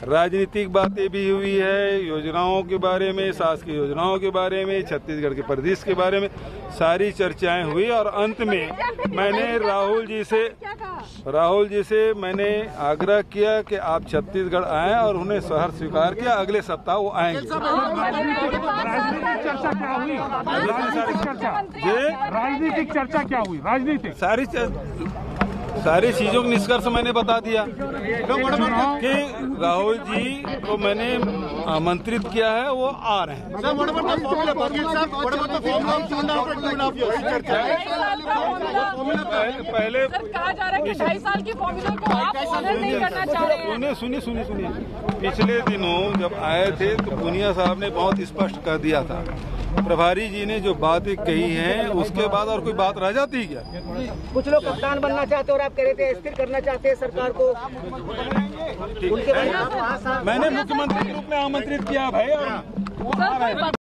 राजनीतिक बातें भी हुई है, योजनाओं के बारे में, शासकीय योजनाओं के बारे में, छत्तीसगढ़ के प्रदेश के बारे में सारी चर्चाएं हुई और अंत में मैंने राहुल जी से मैंने आग्रह किया कि आप छत्तीसगढ़ आएं और उन्हें शहर स्वीकार किया। अगले सप्ताह वो आएंगे। राजनीतिक चर्चा क्या हुई? राजनीतिक सारी चीजों का निष्कर्ष मैंने बता दिया कि राहुल जी को मैंने आमंत्रित किया है, वो आ रहे हैं। पहले कहा जा रहा है कि 2.5 साल की फॉर्मूला को आप ऑनर नहीं करना चाह रहे हैं। सुनिए। पिछले दिनों जब आए थे तो पुनिया साहब ने बहुत स्पष्ट कर दिया था, प्रभारी जी ने जो बातें कही हैं उसके बाद और कोई बात रह जाती क्या? कुछ लोग कप्तान बनना चाहते और आप कह रहे थे स्थिर करना चाहते हैं सरकार को। मैंने मुख्यमंत्री के रूप में आमंत्रित किया भाई, और